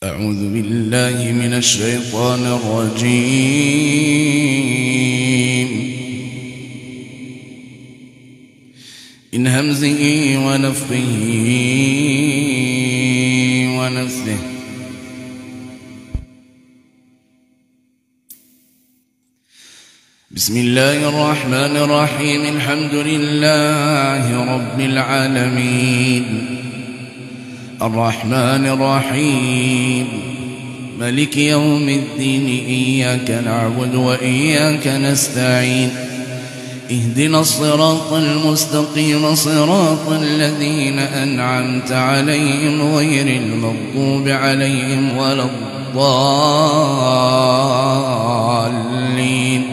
أعوذ بالله من الشيطان الرجيم من همزه ونفخه ونفثه. بسم الله الرحمن الرحيم. الحمد لله رب العالمين الرحمن الرحيم مالك يوم الدين. إياك نعبد وإياك نستعين. اهدنا الصراط المستقيم صراط الذين أنعمت عليهم غير المغضوب عليهم ولا الضالين.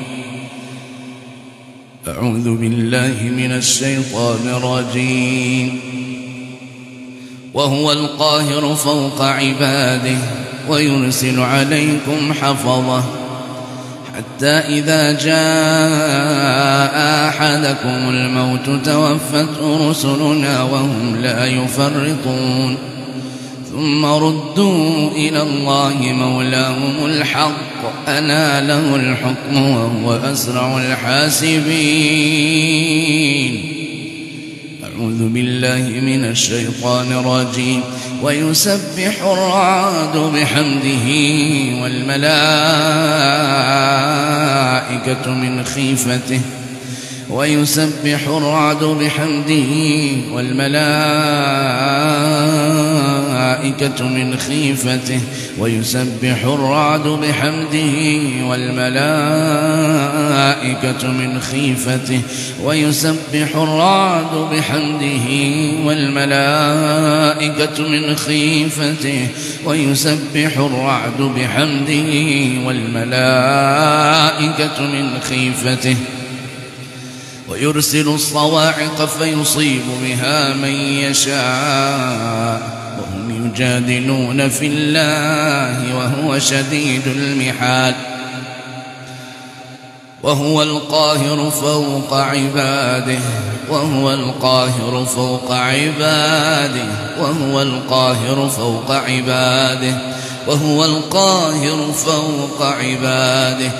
أعوذ بالله من الشيطان الرجيم. وهو القاهر فوق عباده ويرسل عليكم حفظه حتى إذا جاء أحدكم الموت توفته رسلنا وهم لا يفرطون ثم ردوا إلى الله مولاهم الحق ألا له الحكم وهو أسرع الحاسبين. أعوذ بالله من الشيطان الرجيم. ويسبح الرعد بحمده والملائكة من خيفته ويسبح الرعد بحمده والملائكة من خيفته ويسبح الرعد بحمده والملائكة من خيفته ويسبح الرعد بحمده والملائكة من خيفته ويسبح الرعد بحمده والملائكة من خيفته ويرسل الصواعق فيصيب بها من يشاء وهم يجادلون في الله وهو شديد المحال. وهو القاهر فوق عباده وهو القاهر فوق عباده وهو القاهر فوق عباده وهو القاهر فوق عباده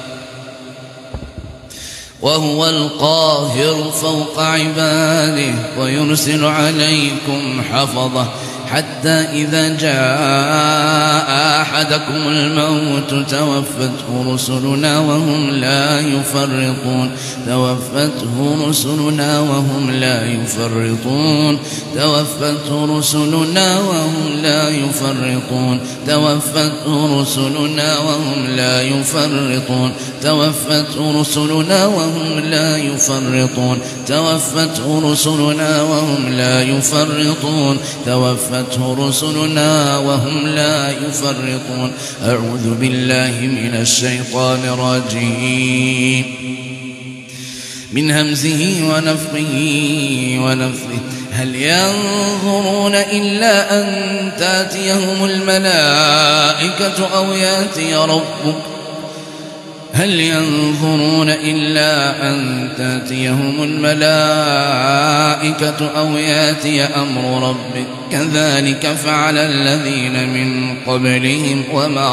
وهو القاهر فوق عباده ويرسل عليكم حفظه حتى إذا جاء أحدكم الموت توفته رسلنا وهم لا يفرطون توفته رسلنا وهم لا يفرطون توفته رسلنا وهم لا يفرطون توفته رسلنا وهم لا يفرطون توفته رسلنا وهم لا يفرطون توفته رسلنا وهم لا يفرطون توفته رسلنا وهم لا يفرطون. أعوذ بالله من الشيطان الرجيم من همزه ونفخه ونفثه. هل ينظرون إلا أن تأتيهم الملائكة أو يأتي ربك هل ينظرون إلا أن تأتيهم الملائكة أو يأتي أمر ربك كذلك فعل الذين من قبلهم وما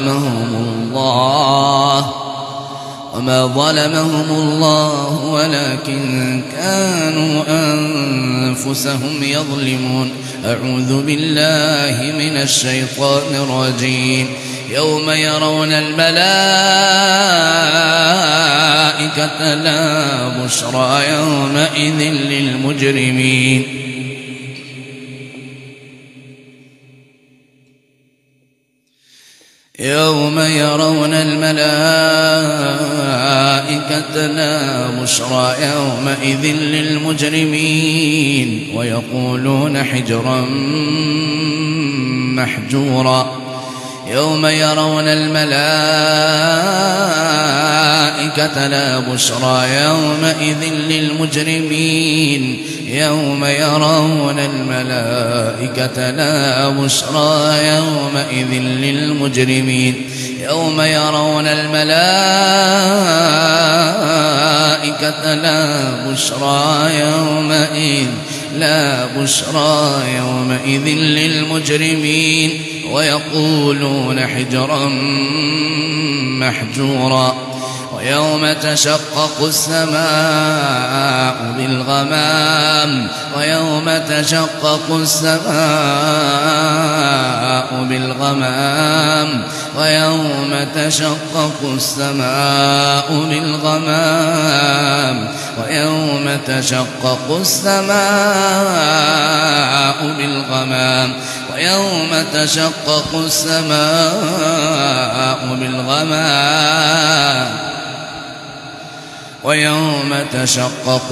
ظلمهم الله ولكن كانوا أنفسهم يظلمون. أعوذ بالله من الشيطان الرجيم. يوم يرون الملائكة لا بشرى يومئذ للمجرمين يوم يرون الملائكة لا بشرى يومئذ للمجرمين ويقولون حجرا محجورا. يوم يرون الملائكة لا بشرى يومئذ للمجرمين يوم يرون الملائكة لا بشرى يومئذ للمجرمين يوم يرون الملائكة لا بشرى يومئذ لا بشرى يومئذ للمجرمين ويقولون حجرا محجورا ويوم تشقق السماء بالغمام ويوم تشقق السماء بالغمام ويوم تشقق السماء بالغمام ويوم تشقق السماء بالغمام ويوم تشقق السماء بالغمام ويوم تشقق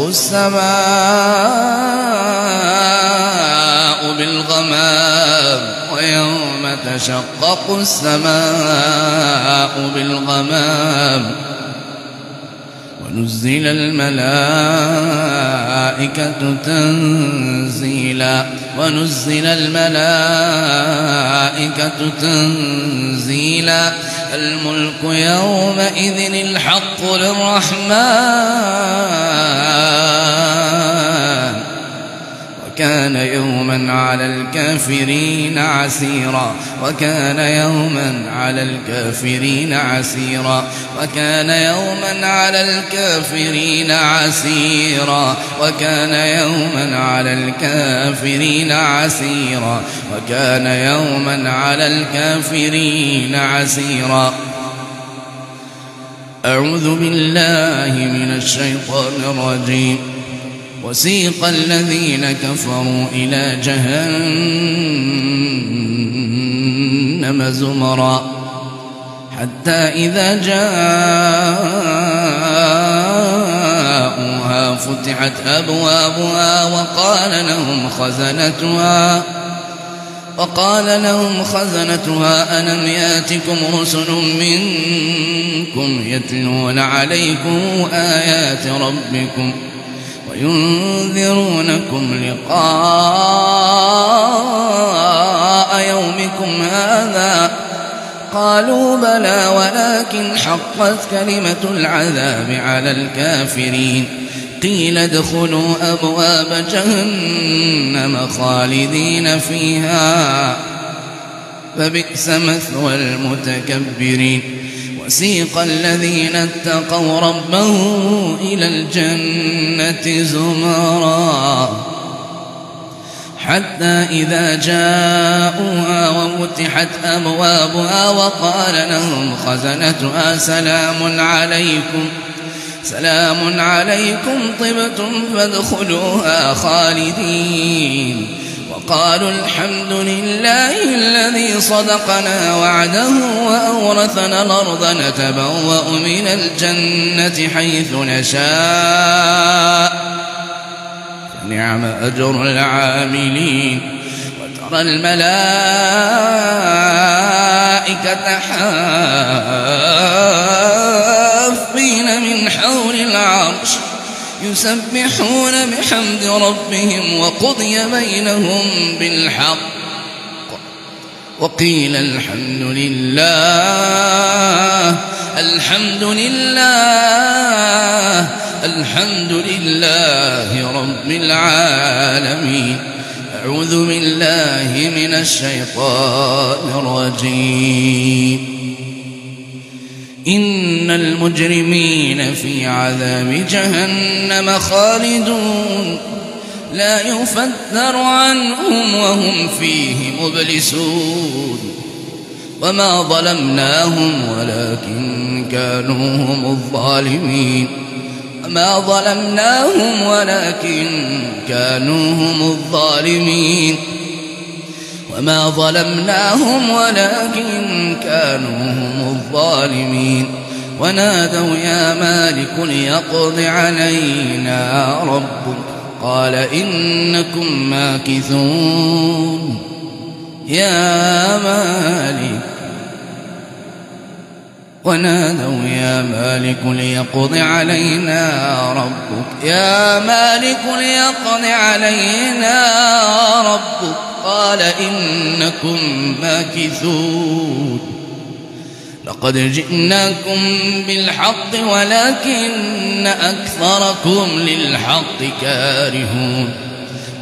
السماء بالغمام ويوم تشقق السماء بالغمام ونزل الملائكة تنزيلا ونزل الملائكة تنزيلا الملك يومئذ الحق للرحمن وكان يوما على الكافرين عسيرا وكان يوما على الكافرين عسيرا وكان يوما على الكافرين عسيرا وكان يوما على الكافرين عسيرا وكان يوما على الكافرين عسيرا. أعوذ بالله من الشيطان الرجيم. وسيق الذين كفروا إلى جهنم زمرا حتى إذا جاءوها فتحت أبوابها وقال لهم خزنتها ألم ياتكم رسل منكم يتلون عليكم آيات ربكم وينذرونكم لقاء يومكم هذا قالوا بلى ولكن حقت كلمة العذاب على الكافرين قيل ادخلوا أبواب جهنم خالدين فيها فبئس مثوى المتكبرين. وسيق الذين اتقوا ربهم إلى الجنة زمرا حتى إذا جاءوها وفتحت أبوابها وقال لهم خزنتها سلام عليكم طبتم فادخلوها خالدين وقالوا الحمد لله الذي صدقنا وعده وأورثنا الأرض نتبوأ من الجنة حيث نشاء فنعم أجر العاملين. وترى الملائكة حافين من حول العرش يسبحون بحمد ربهم وقضي بينهم بالحق وقيل الحمد لله رب العالمين. أعوذ بالله من الشيطان الرجيم. إن المجرمين في عذاب جهنم خالدون لا يفتر عنهم وهم فيه مبلسون وما ظلمناهم ولكن كانوا هم الظالمين وما ظلمناهم ولكن كانوا هم الظالمين. ونادوا يا مالك ليقض علينا ربك قال إنكم ماكثون. ونادوا يا مالك ليقض علينا ربك قال إنكم ماكثون. لقد جئناكم بالحق ولكن أكثركم للحق كارهون.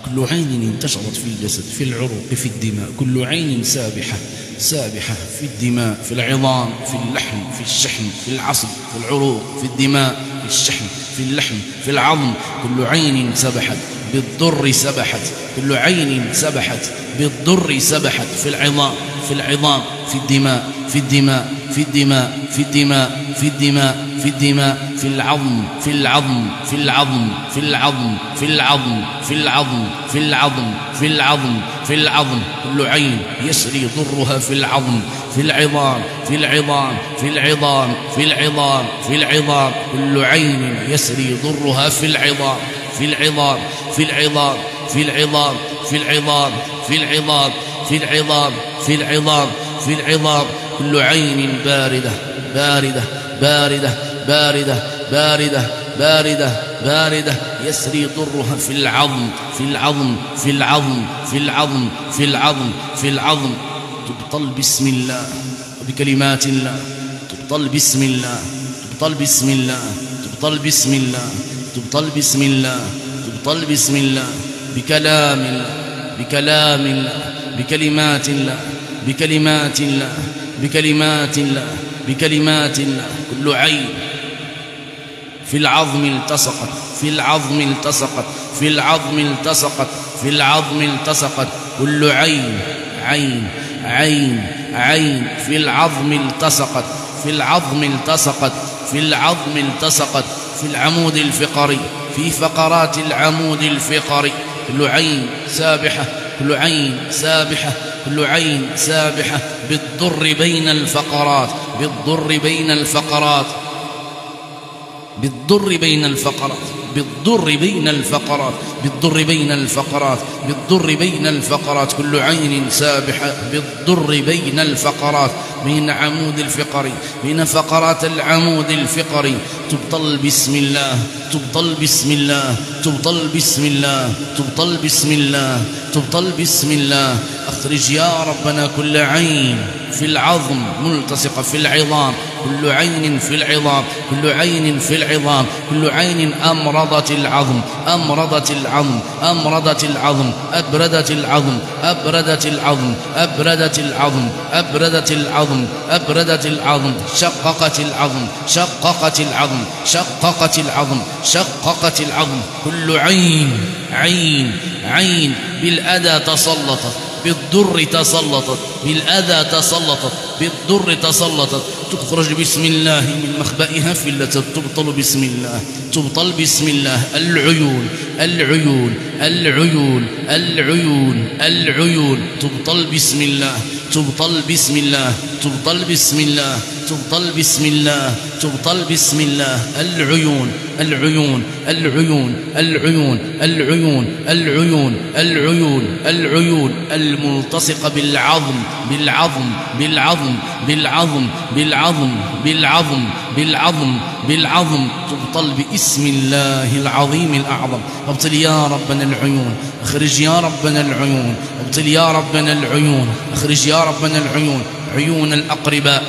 كل عين انتشرت في الجسد، في العروق، في الدماء، كل عين سابحة في الدماء، في العظام، في اللحم، في الشحم، في العصب، في العروق، في الدماء، في الشحم، في اللحم، في العظم. كل عين سبحت بالضر سبحت، كل عين سبحت بالضر سبحت، في العظام، في العظام، في الدماء، في الدماء، في الدماء، في الدماء، في الدماء، في الدماء، في العظم، في العظم، في العظم، في العظم، في العظم، في العظم، في العظم، في العظم، في العظم. كل عين يسري ضرها في العظم، في العظام، في العظام، في العظام، في العظام، في العظام. كل عين يسري ضرها في العظام، في العظام، في العظام، في العظام، في العظام، في العظام، في العظام، في العظام، في العظام. كل عين باردة باردة باردة باردة باردة باردة باردة يسري ضرها في العظم، في العظم، في العظم، في العظم، في العظم، في العظم. تبطل بسم الله وبكلمات الله، تبطل بسم الله، تبطل بسم الله، تبطل بسم الله، تبطل بسم الله، تبطل بسم الله، بكلام الله، بكلام الله، بكلمات الله، بكلمات الله، بكلمات الله، بكلمات الله. كل عين في العظم التصقت، في العظم التصقت، في العظم التصقت، في العظم التصقت. كل عين عين عين عين في العظم التصقت، في العظم التصقت، في العظم التصقت، في العمود الفقري، في فقرات العمود الفقري. كل عين سابحة، كل عين سابحة، كل عين سابحة بالضر بين الفقرات، بالضر بين الفقرات، بالضر بين الفقرات، بالضر بين الفقرات، بالضر بين الفقرات، بالضر بين الفقرات. كل عين سابحة بالضر بين الفقرات، بين عمود الفقري، بين فقرات العمود الفقري. تبطل بسم الله، تبطل بسم الله، تبطل بسم الله، تبطل بسم الله، تبطل بسم الله. أخرج يا ربنا كل عين في العظم ملتصقة في العظام، كل عين في العظام، كل عين في العظام، كل عين أمرضت العظم، أمرضت العظم، أمرضت العظم، أبردت العظم، أبردت العظم، أبردت العظم، أبردت العظم، أبردت العظم، شققت العظم، شققت العظم، شققت العظم، شققت العظم. كل عين عين عين بالأذى تسلطت، بالضر تسلطت، بالأذى تسلطت، بالضر تسلطت. تخرج بسم الله من مخبئها في اللتة، تبطل بسم الله، تبطل بسم الله. العيون العيون العيون العيون العيون تبطل بسم الله، تبطل بسم الله، تبطل بسم الله، تبطل بسم الله، تبطل بسم الله. العيون العيون العيون العيون العيون العيون العيون العيون الملتصقة بالعظم، بالعظم، بالعظم، بالعظم، بالعظم، بالعظم، بالعظم، بالعظم. تبطل باسم الله العظيم الأعظم. ابطل يا ربنا العيون، اخرج يا ربنا العيون، ابطل يا ربنا العيون، اخرج يا ربنا العيون. عيون الأقرباء،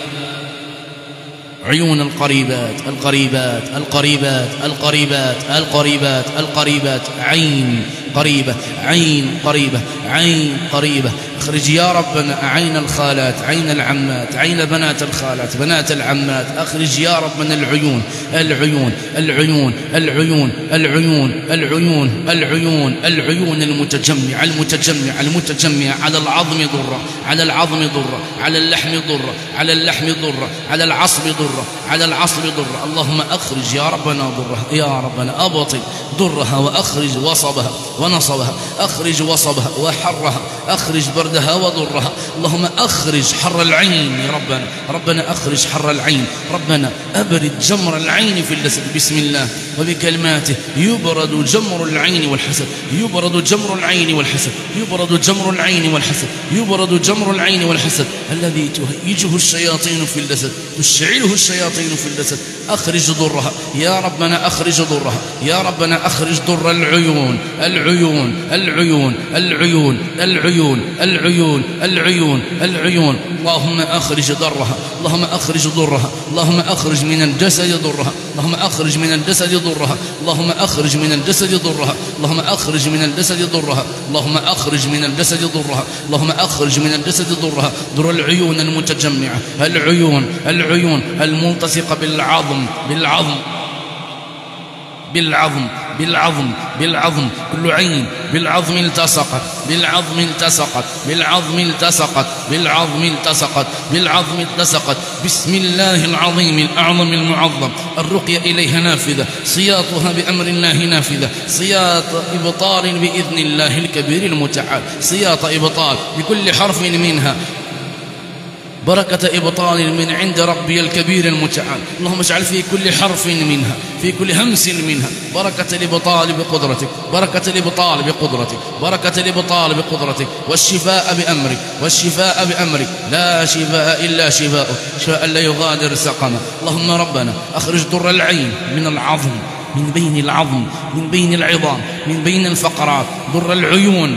عيون القريبات، القريبات، القريبات، القريبات، القريبات، القريبات. عين قريبة، عين قريبة، عين قريبة. اخرج يا ربنا عين الخالات، عين العمات، عين بنات الخالات، بنات العمات. اخرج يا ربنا العيون، العيون، العيون، العيون، العيون، العيون، العيون، العيون المتجمعة، المتجمعة، المتجمعة. على العظم ضرة، على العظم ضرة، على اللحم ضرة، على اللحم ضرة، على العصب ضرة، على العصب ضرة. اللهم اخرج يا ربنا ضرها، يا ربنا ابطل ضرها واخرج وصبها ونصبها، اخرج وصبها وحرها، اخرج بردها وضرها. اللهم اخرج حر العين يا ربنا، ربنا اخرج حر العين، ربنا ابرد جمر العين في اللسد. بسم الله وبكلماته يبرد جمر العين والحسد، يبرد جمر العين والحسد، يبرد جمر العين والحسد، يبرد جمر العين والحسد الذي تهيجه الشياطين في اللسد، تشعله الشياطين في اللسد. اخرج ضرها يا ربنا، اخرج ضرها يا ربنا، اخرج ضر العيون، العيون، العيون، العيون، العيون، العيون، العيون، العيون. اللهم اخرج ضرها، اللهم اخرج ضرها، اللهم اخرج من الجسد ضرها، اللهم اخرج من الجسد ضرها، اللهم أخرج من الجسد ضرها، اللهم أخرج من الجسد ضرها، اللهم أخرج من الجسد ضرها، اللهم أخرج من الجسد ضرها، ضر العيون المتجمعة، العيون الملتصقة بالعظم كل عين بالعظم التصقت بسم الله العظيم الأعظم المعظم. الرقية إليها نافذة، صياطها بأمر الله نافذة، صياط إبطال بإذن الله الكبير المتعال، صياط إبطال بكل حرف منها، بركة إبطال من عند ربي الكبير المتعال. اللهم اجعل في كل حرف منها، في كل همس منها بركة الإبطال بقدرتك، بركة الإبطال بقدرتك، بركة الإبطال بقدرتك، والشفاء بأمرك، لا شفاء إلا شفاؤك، شفاء لا يغادر سقما. اللهم ربنا أخرج ضر العين من العظم، من بين العظم، من بين العظام، من بين الفقرات، ضر العيون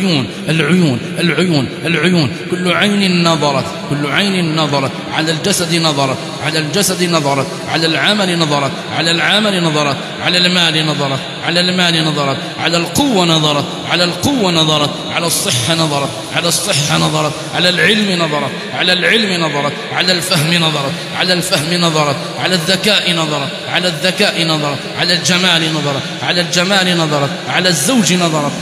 كل عين نظرت على الجسد نظرت، على العمل نظرت، على المال نظرت، على القوة نظرت، على الصحة نظرت، على العلم نظرت، على الفهم نظرت، على الذكاء نظرت، على الجمال نظرت، على الزوج نظرت،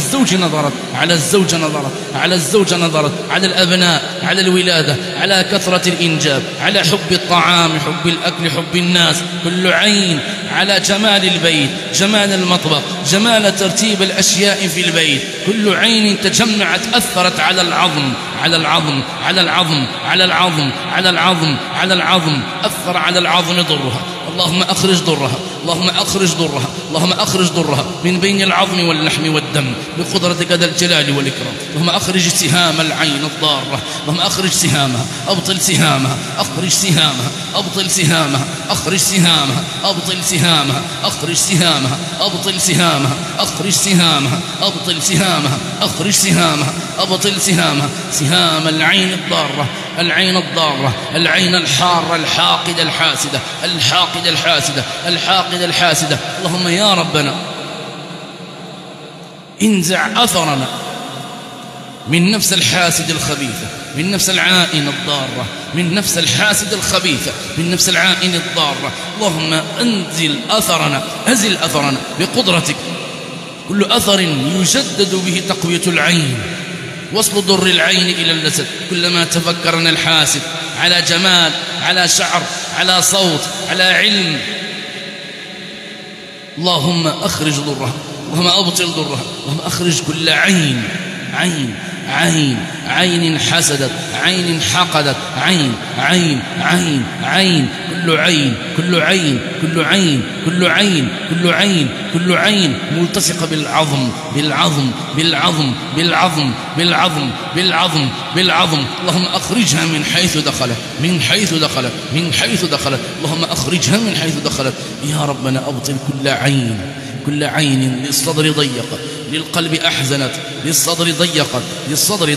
على الأبناء، على الولادة، على كثرة الإنجاب، على حب الطعام، حب الأكل، حب الناس، كل عين على جمال البيت، جمال المطبخ، جمال ترتيب الأشياء في البيت، كل عين تجمعت أثرت على العظم، أثر على العظم ضرها. اللهم أخرج ضرها من بين العظم واللحم والدم بقدرتك ذا الجلال والإكرام. اللهم أخرج سهام العين الضارة، اللهم أخرج سهامها، أبطل سهامها، أخرج سهامها، أبطل سهامها، أخرج سهامها، أبطل سهامها، أخرج سهامها، أبطل سهامها، أخرج سهامها، أبطل سهامها، أخرج سهامها، أبطل سهامها، سهام العين الضارة، العين الحارة الحاقدة الحاسدة. اللهم يا ربنا انزع أثرنا من نفس الحاسد الخبيثة، من نفس العائن الضارة، من نفس الحاسد الخبيثة، من نفس العائن الضارة. اللهم أزل أثرنا بقدرتك، كل أثر يجدد به تقوية العين، وصل ضر العين إلى الجسد. كلما تفكرنا الحاسد على جمال، على شعر، على صوت، على علم، اللهم أخرج ضرها، اللهم أبطل ضرها، اللهم أخرج كل عين حسدت، عين حقدت، كل عين ملتصقة بالعظم. اللهم أخرجها من حيث دخلت، اللهم أخرجها من حيث دخلت. يا ربنا أبطل كل عين للصدر ضيقت، للقلب أحزنت، للصدر ضيقت، للصدر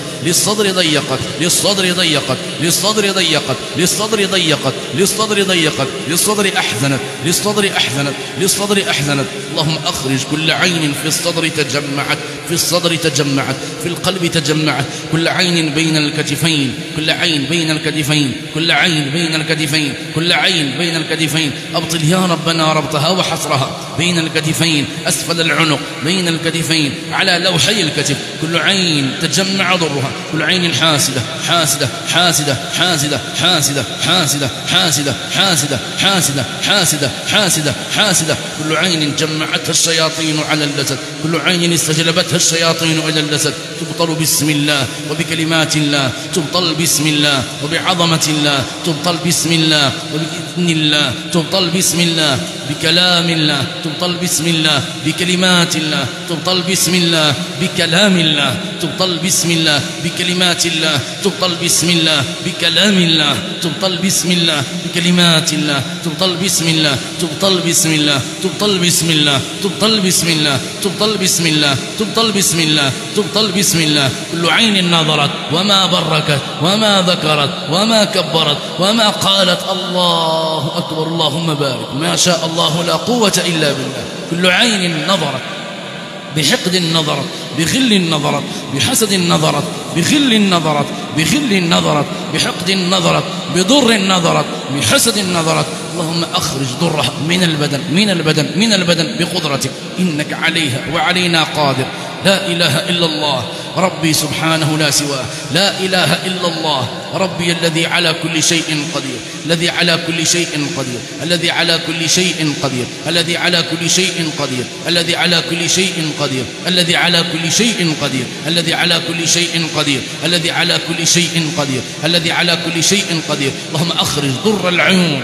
أحزنت. اللهم أخرج كل عين في الصدر تجمعت، في القلب تجمعت، كل عين بين الكتفين، أبطل يا ربنا ربطها وحصرها بين الكتفين، أسفل العنق، بين الكتفين، على لوحي الكتف، كل عين تجمع ضرها، كل عين حاسدة، كل عين جمعتها الشياطين على الجسد، كل عين استجلبتها الشياطين إلى الجسد، تبطل بسم الله وبكلمات الله، تبطل بسم الله وبعظمة الله، تبطل بسم الله وبإذن الله، تبطل بسم الله بكلام الله، تبطل بسم الله بكلمات الله، تبطل بسم الله بكلام الله، تبطل بسم الله بكلمات الله، تبطل بسم الله بكلام الله، تبطل بسم الله بكلمات الله، تبطل بسم الله، تبطل بسم الله، تبطل بسم الله، تبطل بسم الله، تبطل بسم الله، تبطل بسم الله، تبطل بسم الله. كل عين نظرت وما بركت وما ذكرت وما كبرت وما قالت الله أكبر، اللهم بارك، ما شاء الله الله لا قوة إلا بالله. كل عين نظرت بحقد نظرت، بغل نظرت، بحسد نظرت، بغل نظرت، بغل نظرت، بحقد نظرت، بضر نظرت، بحسد نظرت، اللهم أخرج ضرها من البدن من البدن من البدن بقدرتك، إنك عليها وعلينا قادر. لا إله إلا الله ربي سبحانه لا سواه، لا إله إلا الله ربي الذي على كل شيء قدير، الذي على كل شيء قدير، الذي على كل شيء قدير، الذي على كل شيء قدير، الذي على كل شيء قدير، الذي على كل شيء قدير، الذي على كل شيء قدير، الذي على كل شيء قدير، الذي على كل شيء قدير. اللهم أخرج ضر العيون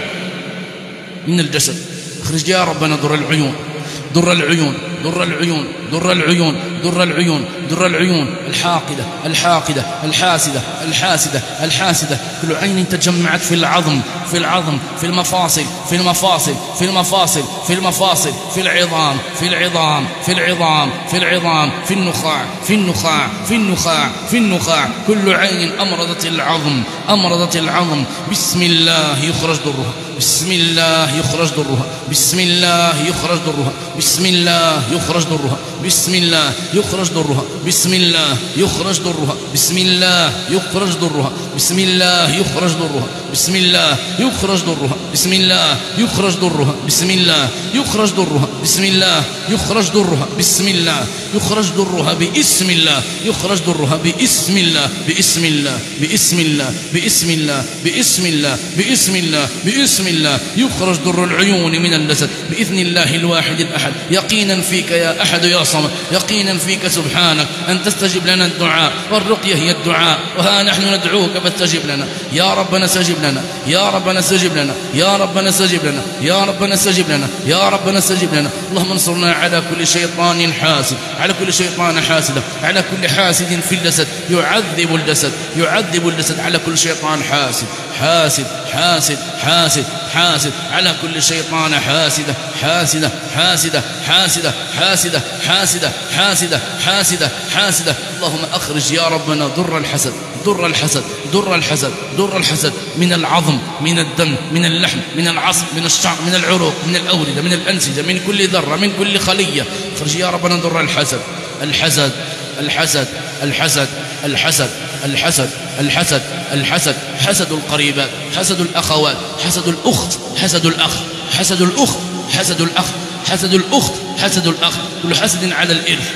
من الجسد، اخرج يا ربنا ضر العيون، ضر العيون، ضر العيون، ضر العيون، ضر العيون، ضر العيون، الحاقدة الحاقدة الحاسدة الحاسدة الحاسدة، كل عين تجمعت في العظم في العظم في المفاصل في المفاصل في المفاصل في المفاصل في العظام في العظام في العظام في العظام في النخاع في النخاع في النخاع في النخاع، كل عين أمرضت العظم أمرضت العظم، بسم الله يخرج ضرها، بسم الله يخرج ضرها، بسم الله يخرج ضرها، بسم الله يخرج ضرها، بسم الله يخرج ضرها، بسم الله يخرج ضرها، بسم الله يخرج ضرها، بسم الله يخرج ضرها، بسم الله يخرج ضرها، بسم الله يخرج ضرها، بسم الله يخرج ضرها، بسم الله يخرج ضرها، بسم الله يخرج ضرها، باسم الله يخرج ضرها، باسم الله باسم الله باسم الله باسم الله باسم الله باسم الله باسم الله يخرج ضر العيون من الجسد بإذن الله الواحد الأحد، يقينا فيك يا أحد يا صمد، يقينا فيك سبحانك أن تستجب لنا الدعاء، والرقية هي الدعاء، وها نحن ندعوك فاستجب لنا يا ربنا، استجب لنا يا ربنا، استجب لنا يا ربنا، استجب لنا يا ربنا، استجب لنا يا ربنا، استجب لنا. اللهم انصرنا على كل شيطان حاسد، على كل شيطان حاسد، على كل حاسد في الجسد يعذب الجسد يعذب الجسد، على كل شيطان حاسد حاسد حاسد حاسد حاسد، على كل شيطان حاسدة حاسدة حاسدة حاسدة حاسدة حاسدة حاسدة حاسدة حاسدة. اللهم أخرج يا ربنا ضر الحسد ضر الحسد ضر الحسد ضر الحسد من العظم من الدم من اللحم من العصب من الشعر من العروق من الأوردة من الأنسجة من كل ذرة من كل خلية، اخرج يا ربنا ضر الحسد الحسد الحسد الحسد الحسد الحسد الحسد الحسد، حسد القريبات، حسد الأخوات، حسد الأخت، حسد الأخ، حسد الأخت، حسد الأخ، حسد الأخت، حسد الأخ، كل حسد على الإرث،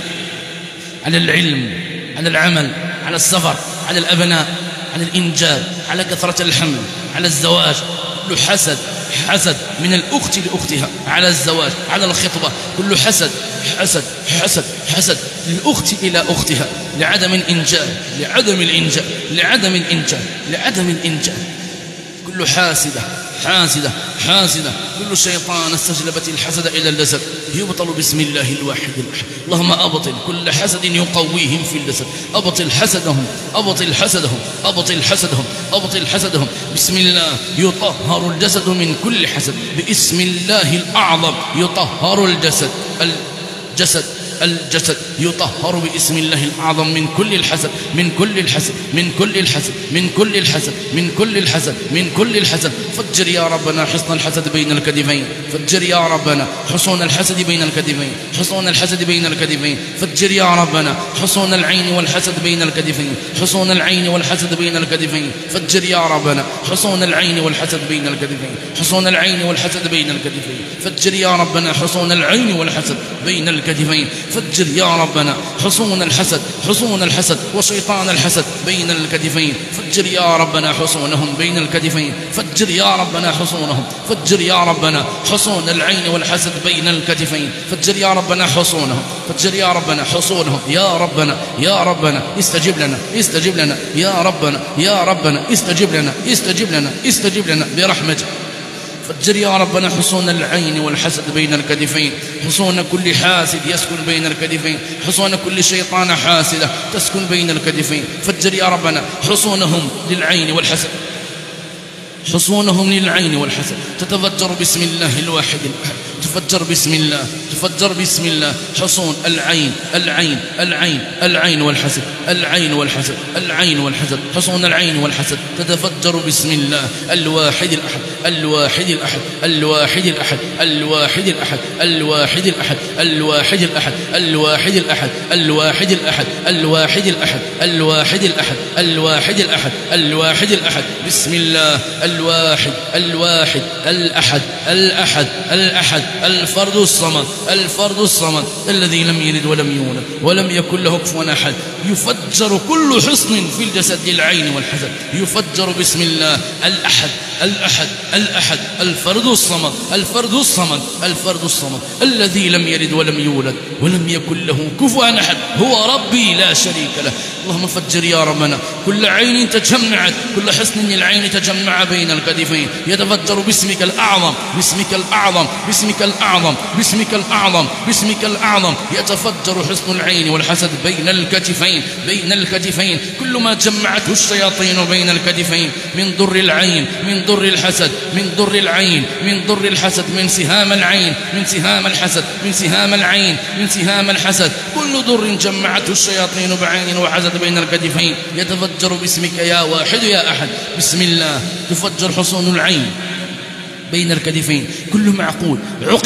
على العلم، على العمل، على السفر، على الأبناء، على الإنجاب، على كثرة الحمل، على الزواج، كل حسد حسد من الأخت لأختها، على الزواج، على الخطبة، كل حسد حسد حسد حسد للأخت إلى أختها، لعدم الإنجاب لعدم الإنجاب لعدم الإنجاب لعدم الإنجاب، كل حاسدة حاسدة حاسدة، كل شيطان استجلبت الحسد إلى الجسد يبطل بسم الله الواحد الأحد. اللهم أبطل كل حسد يقويهم في الجسد، أبطل حسدهم أبطل حسدهم أبطل حسدهم أبطل حسدهم، بسم الله يطهر الجسد من كل حسد، باسم الله الأعظم يطهر الجسد الجسد يطهر باسم الله الأعظم من كل الحسد من كل الحسد من كل الحسد من كل الحسد من كل الحسد من كل الحسد. فجر يا ربنا حصن الحسد بين الكتفين، فجر يا ربنا حصون الحسد بين الكتفين، حصون الحسد بين الكتفين، فجر يا ربنا حصون العين والحسد بين الكتفين، حصون العين والحسد بين الكتفين، فجر يا ربنا حصون العين والحسد بين الكتفين، حصون العين والحسد بين الكتفين، فجر يا ربنا حصون العين والحسد بين الكتفين، فجر يا ربنا حصون الحسد حصون الحسد وشيطان الحسد بين الكتفين، فجر يا ربنا حصونهم بين الكتفين، فجر يا ربنا حصونهم، فجر يا ربنا حصون العين والحسد بين الكتفين، فجر يا ربنا حصونهم، فجر يا ربنا حصونهم، يا ربنا يا ربنا استجب لنا استجب لنا يا ربنا يا ربنا استجب لنا استجب لنا استجب لنا برحمتك. فجر يا ربنا حصون العين والحسد بين الكتفين، حصون كل حاسد يسكن بين الكتفين، حصون كل شيطان حاسدة تسكن بين الكتفين، فجر يا ربنا حصونهم للعين والحسد، حصونهم للعين والحسد تتفجر بسم الله الواحد الأحد. تفجر بسم الله، تفجر بسم الله حصون العين العين العين العين والحسد، العين والحسد، العين والحسد، حصون العين والحسد تتفجر بسم الله الواحد الأحد، الواحد الأحد، الواحد الأحد، الواحد الأحد، الواحد الأحد، الواحد الأحد، الواحد الأحد، الواحد الأحد، الواحد الأحد، الواحد الأحد، الواحد الأحد، الواحد الأحد، بسم الله الواحد الواحد الأحد الأحد الأحد الفرد الصمد، الفرد الصمد الذي لم يلد ولم يولد ولم يكن له كفوا أحد. يفجر كل حصن في الجسد العين والحسد يفجر بسم الله الأحد الأحد الأحد الفرد الصمد، الفرد الصمد، الفرد الصمد الذي لم يلد ولم يولد ولم يكن له كفوا أحد، هو ربي لا شريك له. اللهم فجر يا ربنا كل عين تجمعت، كل حصن العين تجمع بين الكتفين يتفجر باسمك الأعظم، باسمك الأعظم، باسمك الأعظم، باسمك الأعظم، باسمك الأعظم يتفجر حصن العين والحسد بين الكتفين، بين الكتفين. كل ما جمعته الشياطين بين الكتفين من ضر العين، من ضر الحسد، من ضر العين، من ضر الحسد، من سهام العين، من سهام الحسد، من سهام العين، من سهام الحسد، كل ضر جمعته الشياطين بعين وحسد بين الكتفين يتفجر باسمك يا واحد يا أحد. بسم الله تفجر حصون العين بين الكتفين، كل معقود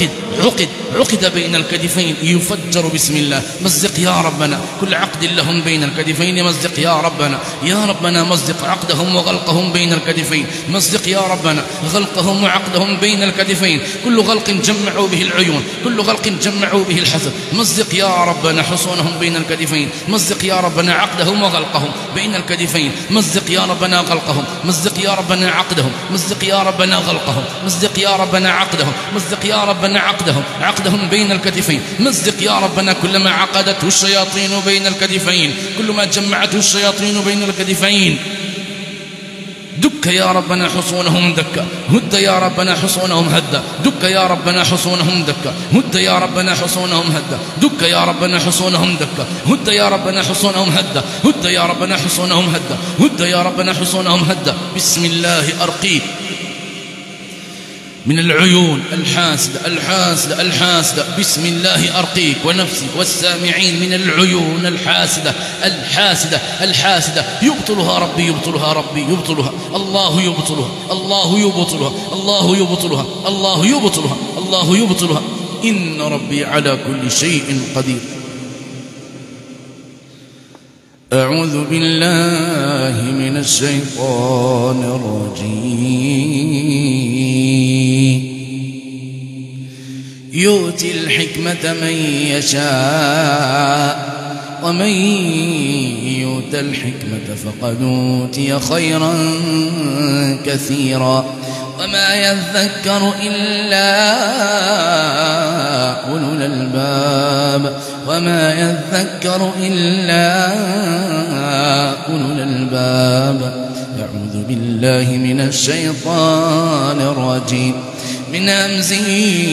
عقد بين الكتفين يفجر بسم الله. مزق يا ربنا كل عقد لهم بين الكتفين، مزق يا ربنا، يا ربنا مزق عقدهم وغلقهم بين الكتفين، مزق يا ربنا غلقهم وعقدهم بين الكتفين. كل غلق جمعوا به العيون، كل غلق جمعوا به الحسد، مزق يا ربنا حصونهم بين الكتفين، مزق يا ربنا عقدهم وغلقهم بين الكتفين، مزق يا ربنا غلقهم، مزق يا ربنا عقدهم، مزق يا ربنا غلقهم، مزق يا ربنا عقدهم، مزق يا ربنا عقدهم بين الكتفين، مزق يا ربنا كلما عقدته الشياطين بين الكتفين، كل ما جمعته الشياطين بين الكتفين دك يا ربنا حصونهم دكا، هد يا ربنا حصونهم هدا، دك يا ربنا حصونهم دكا، هد يا ربنا حصونهم هدا، دك يا ربنا حصونهم دكا، هد يا ربنا حصونهم هدا، هد يا ربنا حصونهم هدا، هد يا ربنا حصونهم هدا. بسم الله أرقيك من العيون الحاسدة الحاسدة الحاسدة، بسم الله أرقيك ونفسي والسامعين من العيون الحاسدة الحاسدة الحاسدة. يبطلها ربي، يبطلها ربي، يبطلها الله، يبطلها الله، يبطلها الله، يبطلها الله، يبطلها الله، يبطلها. إن ربي على كل شيء قدير. أعوذ بالله من الشيطان الرجيم. يؤتي الحكمة من يشاء ومن يؤت الحكمة فقد أوتي خيرا كثيرا وما يذكر إلا أولو الألباب، وما يذكر إلا أولو الألباب. أعوذ بالله من الشيطان الرجيم من همزه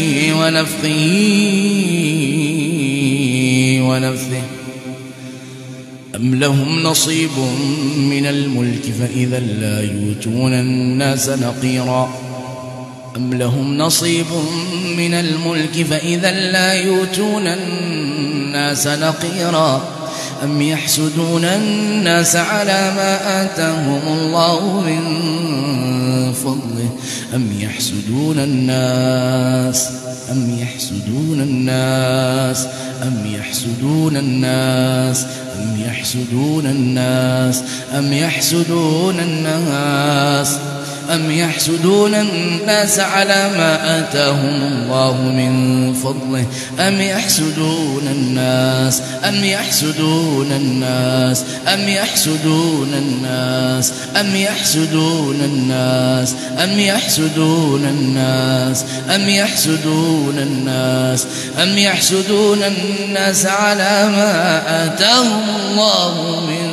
ونفثه. أم لهم نصيب من الملك فإذا لا يؤتون الناس نقيرا، أم لهم نصيب من الملك فإذا لا يؤتون الناس نقيرا، أم يحسدون الناس على ما آتاهم الله من فضله، أم يحسدون الناس، أم يحسدون الناس، أم يحسدون الناس، أم يحسدون الناس، أم يحسدون الناس، أم يحسدون الناس على ما آتاهم الله من فضله، أم يحسدون الناس، أم يحسدون الناس، أم يحسدون الناس، أم يحسدون الناس، أم يحسدون الناس، أم يحسدون الناس، أم يحسدون الناس على ما آتاهم الله من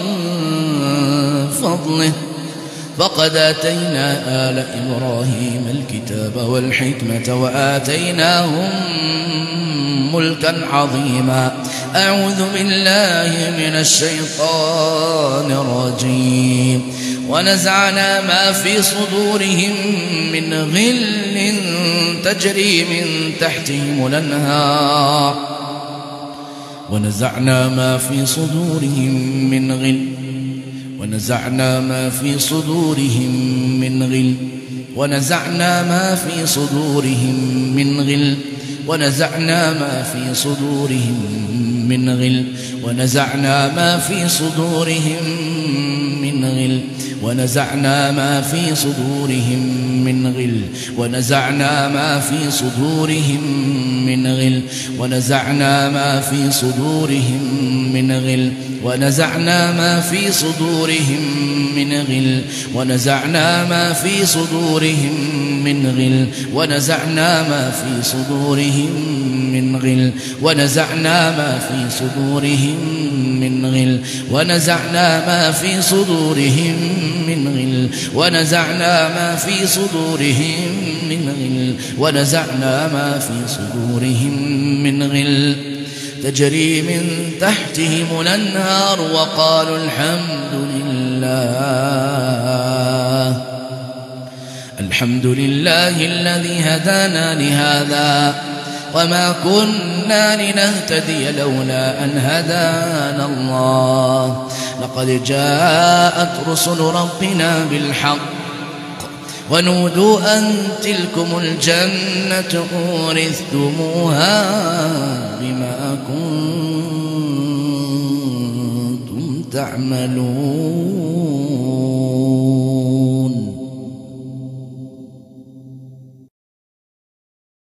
فضله. فقد آتينا آل إبراهيم الكتاب والحكمة وآتيناهم ملكا عظيما. أعوذ بالله من الشيطان الرجيم. ونزعنا ما في صدورهم من غل تجري من تحتهم الأنهار ونزعنا ما في صدورهم من غل ونزعنا ما في صدورهم من غل ونزعنا ما في صدورهم من غل ونزعنا ما في صدورهم من غل ونزعنا ما في صدورهم من غل ونزعنا ما في صدورهم من غل ونزعنا ما في صدورهم من غل ونزعنا ما في صدورهم من غل ونزعنا ما في صدورهم من غل ونزعنا ما في صدورهم من غل ونزعنا ما في صدورهم من غل ونزعنا ما في صدورهم من غل ونزعنا ما في صدورهم من غل ونزعنا ما في صدورهم من غل ونزعنا ما في صدورهم من غل تجري من تحتهم الأنهار وقالوا الحمد لله الذي هدانا لهذا وما كنا لنهتدي لولا أن هدانا الله لقد جاءت رسل ربنا بالحق ونودوا أن تلكم الجنة أورثتموها بما كنتم تعملون.